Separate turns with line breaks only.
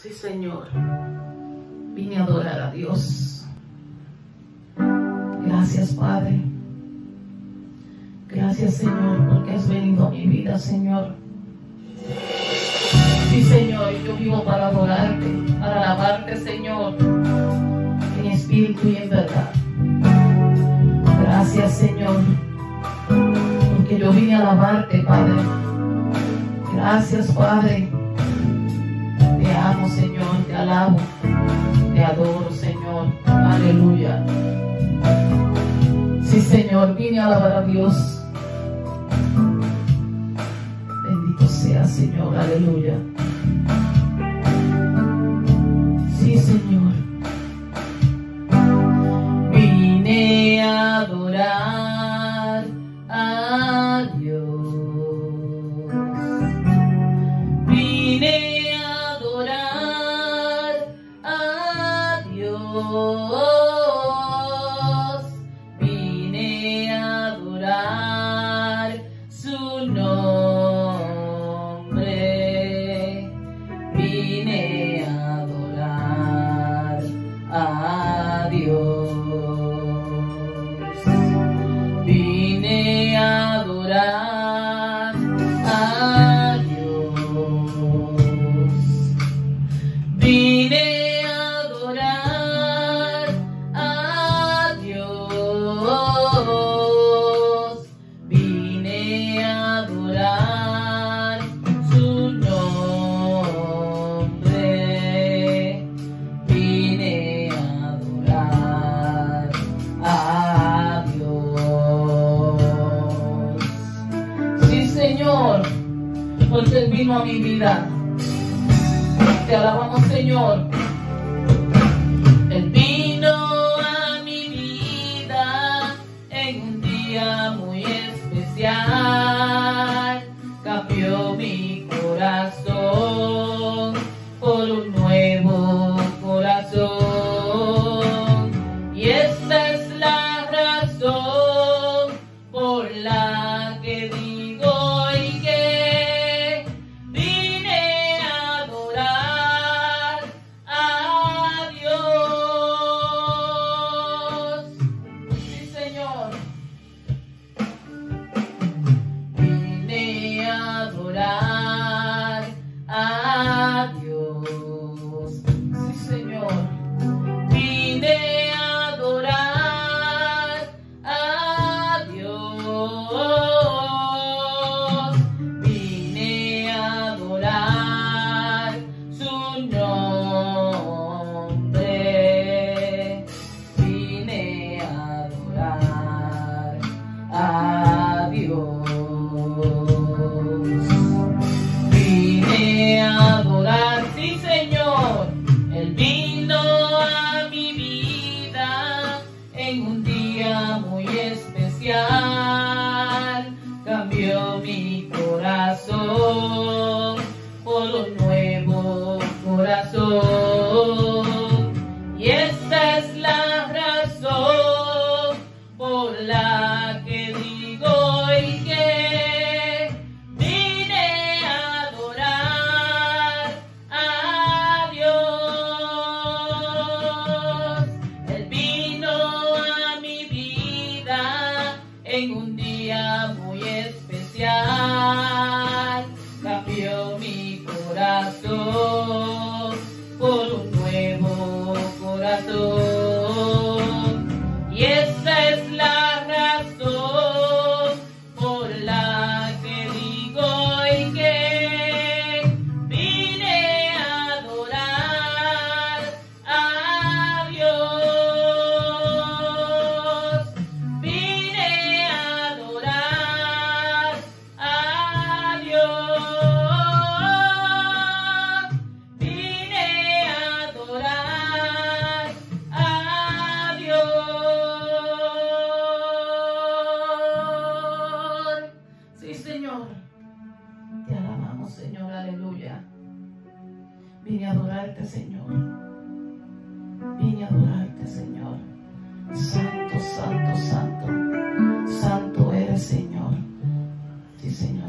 Sí, Señor. Vine a adorar a Dios. Gracias, Padre. Gracias, Señor, porque has venido a mi vida, Señor. Sí, Señor, yo vivo para adorarte, para alabarte, Señor, en espíritu y en verdad. Gracias, Señor, porque yo vine a alabarte, Padre. Gracias, Padre. Te amo, Señor, te alabo, te adoro, Señor. Aleluya. Sí, Señor, vine a alabar a Dios. Bendito sea, Señor. Aleluya. Sí, Señor. Vine a adorar a Dios. Vine a adorar a Dios. Vine a adorar su nombre. Vine a adorar a Dios. Vine a adorar a Dios. Vine a adorar a Dios. Vine a adorar su nombre. Vine a adorar a Dios. Sí, Señor, porque Él vino a mi vida. Te alabamos, Señor. Él vino a mi vida en un día muy especial. Cambió mi corazón por un nuevo corazón. Y esta es la razón por la que digo y que vine a adorar a Dios. Sí, Señor. Vine a adorar a Dios. Sí, Señor. Vine a adorar a Dios. Vine a adorar su nombre. Vine a adorar a Dios. Vine a adorar, sí, Señor. Él vino a mi vida en un día muy especial. Cambió mi corazón por un nuevo corazón. Y esta es la razón por la que digo y que vine a adorar a Dios. Él vino a mi vida en un día muy especial. Cambió mi corazón por un nuevo corazón. Y esta es la razón por la que digo y que vine a adorar a Dios. Vine a adorar a Dios. Vine a adorar a Dios. Sí, Señor. Te alabamos, Señor. Aleluya. Vine a adorarte, Señor. Vine a adorarte, Señor. Santo, santo, santo. Santo eres, Señor. Sí, Señor.